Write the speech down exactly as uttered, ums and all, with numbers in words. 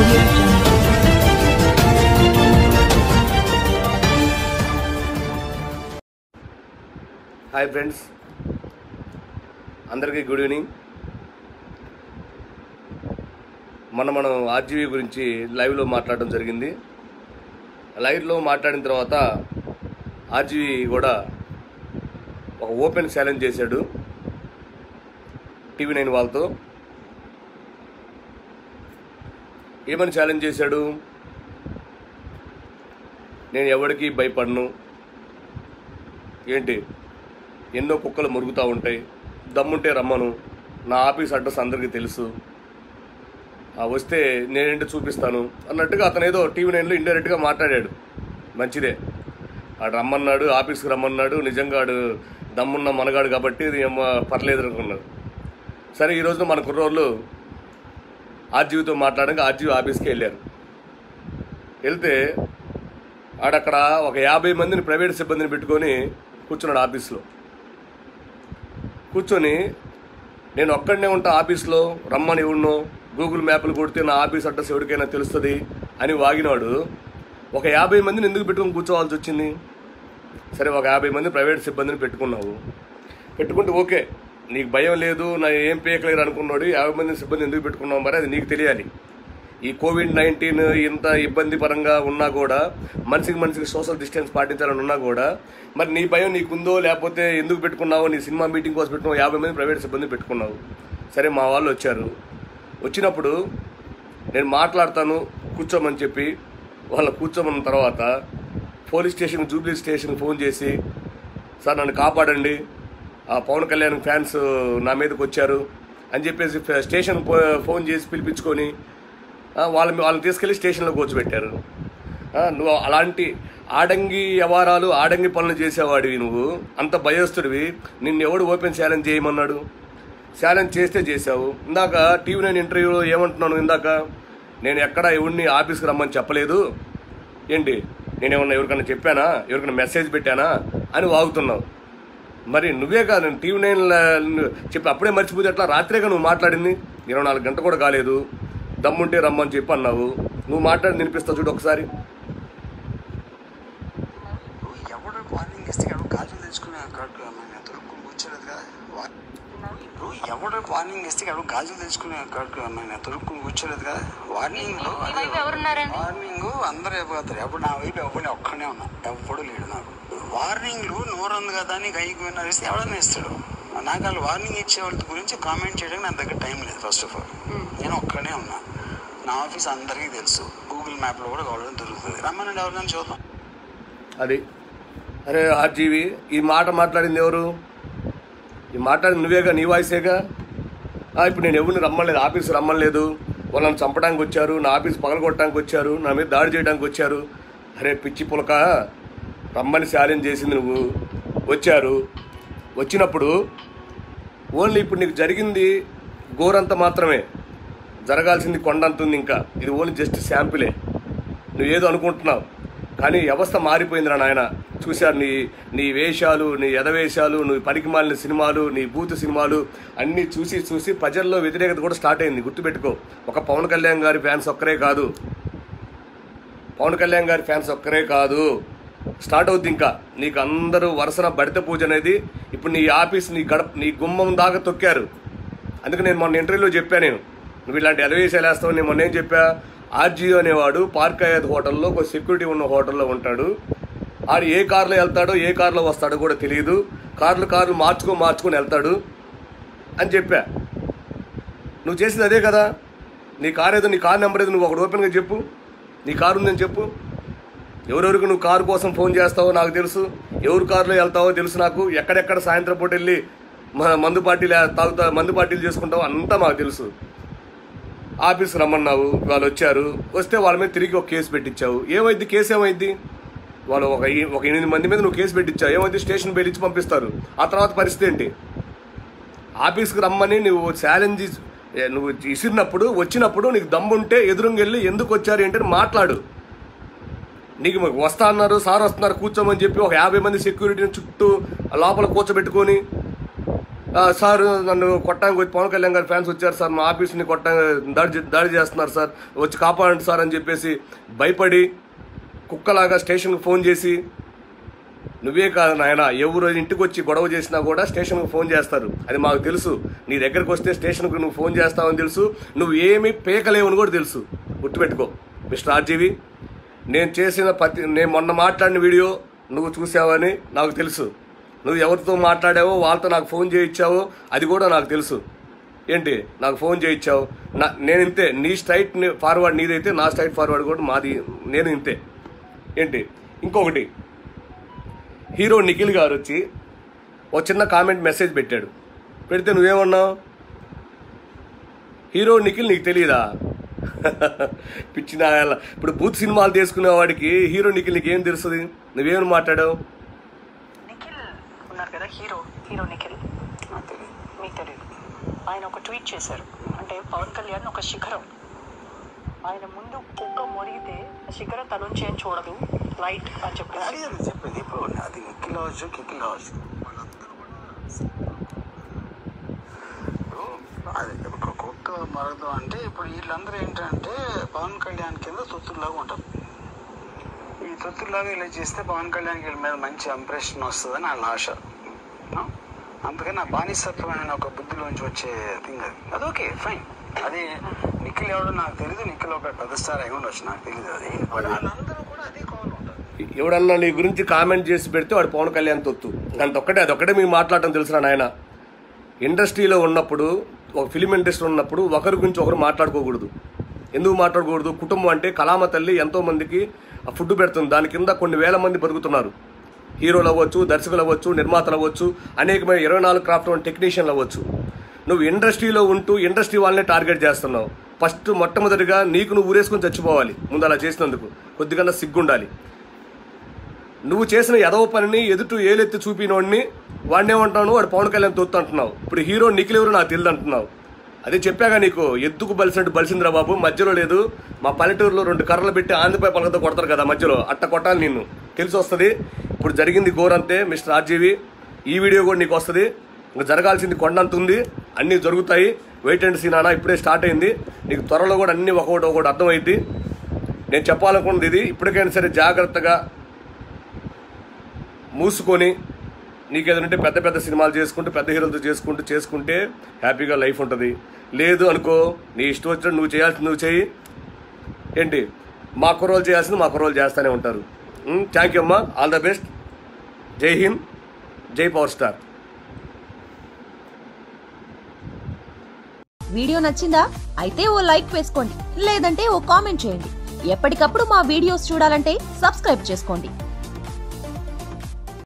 Hi friends, అందరికీ good evening. మొన్న మనం ఆర్జీవీ గురించి లైవ్లో మాట్లాడడం జరిగింది. లైవ్లో మాట్లాడిన తర్వాత ఆర్జీవీ కూడా ఒక ఓపెన్ ఛాలెంజ్ చేశాడు టీవీ నైన్ వాళ్ళతో. ఏమని ఛాలెంజ్ చేశాడు? నేను ఎవరికి భయపడను, ఏంటి ఎన్నో కుక్కలు మురుగుతూ ఉంటాయి, దమ్ముంటే రమ్మను, నా ఆఫీస్ అడ్రస్ అందరికీ తెలుసు, వస్తే నేనేంటో చూపిస్తాను అన్నట్టుగా అతను ఏదో టీవీ నైన్లో ఇండైరెక్ట్గా మాట్లాడాడు. మంచిదే, ఆడు రమ్మన్నాడు, ఆఫీస్కి రమ్మన్నాడు, నిజంగా ఆడు దమ్మున్న మనగాడు కాబట్టి పర్లేదు అనుకున్నాడు. సరే, ఈరోజు మన కుర్రోళ్ళు ఆర్జీవీతో మాట్లాడడానికి ఆర్జీవీ ఆఫీస్కి వెళ్ళారు. వెళ్తే ఆడక్కడ ఒక యాభై మందిని ప్రైవేట్ సిబ్బందిని పెట్టుకొని కూర్చున్నాడు ఆఫీస్లో. కూర్చొని నేను ఒక్కడనే ఉంటా ఆఫీస్లో, రమ్మని ఎవడినో గూగుల్ మ్యాప్లు కొడితే నా ఆఫీస్ అడ్రస్ ఎవరికైనా తెలుస్తుంది అని వాగినాడు. ఒక యాభై మందిని ఎందుకు పెట్టుకొని కూర్చోవాల్సి వచ్చింది? సరే, ఒక యాభై మంది ప్రైవేట్ సిబ్బందిని పెట్టుకున్నావు, పెట్టుకుంటే ఓకే, నీకు భయం లేదు, నా ఏం పేకలేరు అనుకున్నాడు. యాభై మంది సిబ్బంది ఎందుకు పెట్టుకున్నావు మరి అది నీకు తెలియాలి. ఈ కోవిడ్ నైన్టీన్ ఇంత ఇబ్బంది పరంగా ఉన్నా కూడా, మనిషికి మనిషికి సోషల్ డిస్టెన్స్ పాటించాలని ఉన్నా కూడా, మరి నీ భయం నీకుందో లేకపోతే ఎందుకు పెట్టుకున్నావు? నీ సినిమా మీటింగ్ కోసం పెట్టుకున్నావు, యాభై మంది ప్రైవేట్ సిబ్బంది పెట్టుకున్నావు. సరే, మా వాళ్ళు వచ్చారు. వచ్చినప్పుడు నేను మాట్లాడతాను కూర్చోమని చెప్పి వాళ్ళ కూర్చోమన్న తర్వాత పోలీస్ స్టేషన్ జూబ్లీ స్టేషన్కి ఫోన్ చేసి, సార్ నన్ను కాపాడండి, ఆ పవన్ కళ్యాణ్ ఫ్యాన్స్ నా మీదకి వచ్చారు అని చెప్పేసి స్టేషన్ ఫోన్ చేసి పిలిపించుకొని వాళ్ళ వాళ్ళని తీసుకెళ్ళి స్టేషన్లో కూర్చోబెట్టారు. నువ్వు అలాంటి ఆడంగి వ్యవహారాలు, ఆడంగి పనులు చేసేవాడివి, నువ్వు అంత భయస్తుడివి, నిన్ను ఎవడు ఓపెన్ ఛాలెంజ్ చేయమన్నాడు? ఛాలెంజ్ చేస్తే చేసావు. ఇందాక టీవీ నైన్ ఇంటర్వ్యూలో ఏమంటున్నాను? ఇందాక నేను ఎక్కడ ఎవరిని ఆఫీస్కి రమ్మని చెప్పలేదు, ఏంటి నేనేమన్నా ఎవరికన్నా చెప్పానా, ఎవరికైనా మెసేజ్ పెట్టానా అని వాగుతున్నావు. మరి నువ్వే కాదు, నేను టీవీ నైన్ చెప్పి అప్పుడే మర్చిపోతే ఎట్లా? రాత్రేగా నువ్వు మాట్లాడింది, ఇరవై నాలుగు గంటలు కూడా కాలేదు. దమ్ముంటే రమ్మని చెప్పి అన్నావు. నువ్వు మాట్లాడి వినిపిస్తావు చూడు ఒకసారి. ఎవడు వార్నింగ్ ఇస్తే గాజులు తెచ్చుకునే దొరుకుని కూర్చోలేదు కదా. ఎవడు వార్నింగ్ ఇస్తే ఎవడు గాజులు తెచ్చుకునే దొరుకుని కూర్చోలేదు కదా. వార్నింగ్ వార్నింగ్ అందరూ అయిపోతారు. ఎప్పుడు నా వైపు ఎవరిని ఒక్కనే ఉన్నా, ఎప్పుడు లేడు నాకు. వార్నింగ్లు నోరంది కదా అని గైకి ఇస్తే ఎవడన్నా ఇస్తాడు. నాకు వాళ్ళు వార్నింగ్ ఇచ్చే వాళ్ళ గురించి కామెంట్ చేయడానికి నా దగ్గర టైం లేదు. ఫస్ట్ ఆఫ్ ఆల్ నేను ఒక్కనే ఉన్నా, నా ఆఫీస్ అందరికీ తెలుసు, గూగుల్ మ్యాప్లో కూడా కావడం దొరుకుతుంది, రమ్మనండి ఎవరినైనా చూద్దాం. అది అరే ఆర్జీవీ, ఈ మాట మాట్లాడింది ఎవరు? ఈ మాట్లాడింది నువ్వేగా, నీ వాయిసేగా. ఇప్పుడు నేను ఎవరిని రమ్మలేదు, ఆఫీస్ రమ్మలేదు, వాళ్ళని చంపడానికి వచ్చారు, నా ఆఫీస్ పగలగొట్టడానికి వచ్చారు, నా మీద దాడి చేయడానికి వచ్చారు. అరే పిచ్చి పులక, రమ్మని ఛాలెంజ్ చేసింది నువ్వు. వచ్చారు, వచ్చినప్పుడు ఓన్లీ ఇప్పుడు నీకు జరిగింది గోరంత మాత్రమే, జరగాల్సింది కొండంతుంది. ఇంకా ఇది ఓన్లీ జస్ట్ శాంపులే. నువ్వేదో అనుకుంటున్నావు, కానీ వ్యవస్థ మారిపోయిందిరా నాయన. చూశారు నీ నీ వేషాలు, నీ ఎదవేషాలు, నువ్వు పనికి మాలిన సినిమాలు, నీ బూత్ సినిమాలు అన్నీ చూసి చూసి ప్రజల్లో వ్యతిరేకత కూడా స్టార్ట్ అయింది. గుర్తుపెట్టుకో, ఒక పవన్ కళ్యాణ్ గారి ఫ్యాన్స్ ఒక్కరే కాదు, పవన్ కళ్యాణ్ గారి ఫ్యాన్స్ ఒక్కరే కాదు స్టార్ట్ అవుద్ది. ఇంకా నీకు అందరూ వరుసన బడిత పూజ అనేది ఇప్పుడు నీ ఆఫీస్, నీ గడప, నీ గుమ్మం దాకా తొక్కారు. అందుకే నేను మొన్న ఇంటర్వ్యూలో చెప్పాను, నేను నువ్వు ఇలాంటి ఎలవేసాలు వేస్తావు. నేను మొన్న ఏం చెప్పా, ఆర్జీఓ అనేవాడు పార్క్ అయ్యేది హోటల్లో, ఒక సెక్యూరిటీ ఉన్న హోటల్లో ఉంటాడు. ఆడు ఏ కారులో వెళ్తాడో ఏ కారులో వస్తాడో కూడా తెలియదు, కార్లు కార్లు మార్చుకో మార్చుకొని వెళ్తాడు అని చెప్పా. నువ్వు చేసింది అదే కదా. నీ కారు ఏదో, నీ కారు నెంబర్ ఏదో నువ్వు ఒకటి ఓపెన్గా చెప్పు, నీ కారు ఉందని చెప్పు. ఎవరెవరికి నువ్వు కారు కోసం ఫోన్ చేస్తావో నాకు తెలుసు, ఎవరు కారులో వెళ్తావో తెలుసు నాకు, ఎక్కడెక్కడ సాయంత్రం పూట వెళ్ళి మందు పార్టీలు తాగుతా మందు పార్టీలు చేసుకుంటావో అంతా మాకు తెలుసు. ఆఫీస్కి రమ్మన్నావు, వాళ్ళు వచ్చారు, వస్తే వాళ్ళ మీద తిరిగి ఒక కేసు పెట్టించావు. ఏమైంది కేసు? ఏమైంది? వాళ్ళు ఒక ఒక ఎనిమిది మంది మీద నువ్వు కేసు పెట్టించావు. ఏమైంది? స్టేషన్ బెయిల్ ఇచ్చి పంపిస్తారు. ఆ తర్వాత పరిస్థితి ఏంటి? ఆఫీస్కి రమ్మని నువ్వు ఛాలెంజ్ నువ్వు ఇసిరినప్పుడు, వచ్చినప్పుడు నీకు దమ్ముంటే ఎదురుంగెళ్ళి ఎందుకు వచ్చారు ఏంటని మాట్లాడు. నీకు వస్తా అన్నారు, సార్ వస్తున్నారు కూర్చోమని చెప్పి ఒక యాభై మంది సెక్యూరిటీని చుట్టూ లోపల కూర్చోబెట్టుకొని సార్ నన్ను కొట్టడానికి వచ్చి పవన్ కళ్యాణ్ గారి ఫ్యాన్స్ వచ్చారు సార్, మా ఆఫీస్ని కొట్ట దాడి దాడి చేస్తున్నారు సార్, వచ్చి కాపాడండి సార్ అని చెప్పేసి భయపడి కుక్కలాగా స్టేషన్కి ఫోన్ చేసి, నువ్వే కాదు నాయన ఎవరు ఇంటికి వచ్చి గొడవ చేసినా కూడా స్టేషన్కి ఫోన్ చేస్తారు, అది మాకు తెలుసు. నీ దగ్గరకు వస్తే స్టేషన్కి నువ్వు ఫోన్ చేస్తావని తెలుసు, నువ్వు ఏమీ పేకలేవని కూడా తెలుసు. గుర్తుపెట్టుకో మిస్టర్ ఆర్జీవి, నేను చేసిన ప్రతి నేను మొన్న మాట్లాడిన వీడియో నువ్వు చూసావని నాకు తెలుసు. నువ్వు ఎవరితో మాట్లాడావో వాళ్ళతో నాకు ఫోన్ చేయించావో అది కూడా నాకు తెలుసు. ఏంటి నాకు ఫోన్ చేయించావు, నా నేను ఇంతే. నీ స్ట్రైట్ ఫార్వర్డ్ నీదైతే నా స్ట్రైట్ ఫార్వర్డ్ కూడా మాది, నేను ఇంతే. ఏంటి ఇంకొకటి, హీరో నిఖిల్ గారు వచ్చి ఒక చిన్న కామెంట్ మెసేజ్ పెట్టాడు. పెడితే నువ్వేమన్నావు? హీరో నిఖిల్ నీకు తెలియదా? పిచ్చిన ఇప్పుడు బూత్ సినిమాలు తీసుకునే వాడికి హీరో నిఖిల్ నీకు ఏం తెలుస్తుంది? నువ్వేమని మాట్లాడావు? నిఖిల్ ఉన్నారు కదా, హీరో హీరో నిఖిల్ మీకు తెలియదు. ఆయన ఒక ట్వీట్ చేశారు, అంటే పవన్ కళ్యాణ్ ఒక శిఖరం, ఆయన ముందు కుక్క మొరిగితే శిఖరం తనుంచి ఏం చూడదు లైట్ అని చెప్పి అది అది చెప్పింది. ఇప్పుడు అది నిఖిల్ అవ్వచ్చు, కిక్కిల్ అవ్వచ్చు, వాళ్ళందరూ కూడా ఇప్పుడు అది ఒక కుక్క మరగదు అంటే ఇప్పుడు వీళ్ళందరూ ఏంటంటే పవన్ కళ్యాణ్ కింద తొత్తుల్లాగా ఉంటారు. ఈ తొత్తుల్లాగా ఇలా చేస్తే పవన్ కళ్యాణ్ వీళ్ళ మీద మంచి ఇంప్రెషన్ వస్తుందని వాళ్ళ ఆశ. అందుకని ఆ బానిసత్వమైన ఒక బుద్ధిలోంచి వచ్చే థింగ్ అది. అది ఓకే ఫైన్. అది నిఖిల్ ఎవడో నాకు తెలియదు, నిఖిల్ ఒక పెద్ద స్టార్ అయి ఉండొచ్చు, నాకు తెలియదు. అది వాళ్ళందరూ కూడా అదే కావాలి ఉంటారు. ఎవడన్నా నీ గురించి కామెంట్ చేసి పెడితే వాడు పవన్ కళ్యాణ్ తొత్తు అంతొక్కటే. అదొక్కటే మీకు మాట్లాడటం తెలుసు నాయన. ఇండస్ట్రీలో ఉన్నప్పుడు, ఒక ఫిలిం ఇండస్ట్రీ ఉన్నప్పుడు ఒకరి గురించి ఒకరు మాట్లాడుకోకూడదు. ఎందుకు మాట్లాడకూడదు? కుటుంబం అంటే కళామ తల్లి ఎంతో మందికి ఫుడ్ పెడుతుంది, దాని కింద కొన్ని వేల మంది బతుకుతున్నారు. హీరోలు అవ్వచ్చు, దర్శకులు అవ్వచ్చు, నిర్మాతలు అవ్వచ్చు, అనేకమైన ఇరవై నాలుగు క్రాఫ్ట్ టెక్నీషియన్లు అవ్వచ్చు. నువ్వు ఇండస్ట్రీలో ఉంటూ ఇండస్ట్రీ వాళ్ళనే టార్గెట్ చేస్తున్నావు. ఫస్ట్ మొట్టమొదటిగా నీకు నువ్వు ఊరేసుకొని చచ్చిపోవాలి. ముందు అలా చేసినందుకు కొద్దిగా సిగ్గుండాలి. నువ్వు చేసిన ఎదవ పనిని ఎదుటి ఏలెత్తి చూపినోడిని వాడినేమంటున్నావు? వాడు పవన్ కళ్యాణ్ తొత్తు అంటున్నావు. ఇప్పుడు హీరో నిఖిల్ ఎవరు నాకు తెలియదు అంటున్నావు. అదే చెప్పాగా నీకు, ఎద్దుకు బలిసినట్టు బలిసిందిరా బాబు. మధ్యలో లేదు, మా పల్లెటూరులో రెండు కర్రలు పెట్టి ఆంధ్రపై పలకతో కొడతారు కదా మధ్యలో, అట్ట కొట్టాలి నిన్ను, తెలిసి వస్తుంది. ఇప్పుడు జరిగింది ఘోరంతే మిస్టర్ ఆర్జీవి. ఈ వీడియో కూడా నీకు వస్తుంది. ఇంకా జరగాల్సింది కొండంత ఉంది, అన్నీ జరుగుతాయి. వెయిట్ అండ్ సీ నాన్న, ఇప్పుడే స్టార్ట్ అయింది. నీకు త్వరలో కూడా అన్నీ ఒకటి ఒకటి అర్థమైంది. నేను చెప్పాలనుకున్నది ఇది. ఇప్పటికైనా సరే జాగ్రత్తగా మూసుకొని నీకేదంటే పెద్ద పెద్ద సినిమాలు చేసుకుంటూ పెద్ద హీరోలతో చేసుకుంటూ చేసుకుంటే హ్యాపీగా లైఫ్ ఉంటుంది. లేదు అనుకో, నీ ఇష్టం వచ్చినట్టు నువ్వు చేయాల్సింది నువ్వు చేయి. ఏంటి మా కుర్రోలు చేయాల్సింది మా కుర్రోలు చేస్తూనే ఉంటారు. థ్యాంక్ యూ అమ్మా, ఆల్ ద బెస్ట్. జై హింద్, జై పవర్ స్టార్. వీడియో నచ్చిందా? అయితే ఓ లైక్ వేసుకోండి, లేదంటే ఓ కామెంట్ చేయండి. ఎప్పటికప్పుడు మా వీడియోస్ చూడాలంటే సబ్స్క్రైబ్ చేసుకోండి.